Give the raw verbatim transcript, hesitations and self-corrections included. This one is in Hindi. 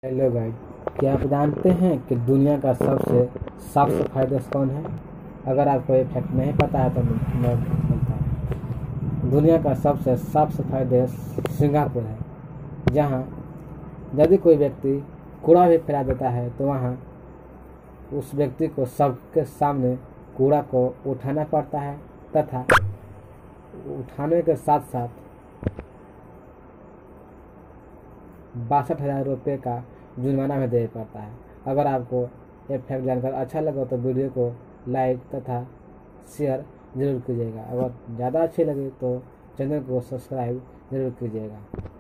हेलो गाइड, क्या आप जानते हैं कि दुनिया का सबसे साफ सफाई देश कौन है? अगर आपको ये फैक्ट नहीं पता है तो मैं मैं बोलता हूँ। दुनिया का सबसे साफ सफाई देश सिंगापुर है, जहाँ यदि कोई व्यक्ति कूड़ा भी फैला देता है तो वहाँ उस व्यक्ति को सबके सामने कूड़ा को उठाना पड़ता है तथा उठाने के साथ साथ बासठ हज़ार रुपये का जुर्माना भी देना पड़ता है। अगर आपको ये फैक्ट जानकर अच्छा लगा तो वीडियो को लाइक तथा शेयर ज़रूर कीजिएगा। अगर ज़्यादा अच्छी लगी तो चैनल को सब्सक्राइब ज़रूर कीजिएगा।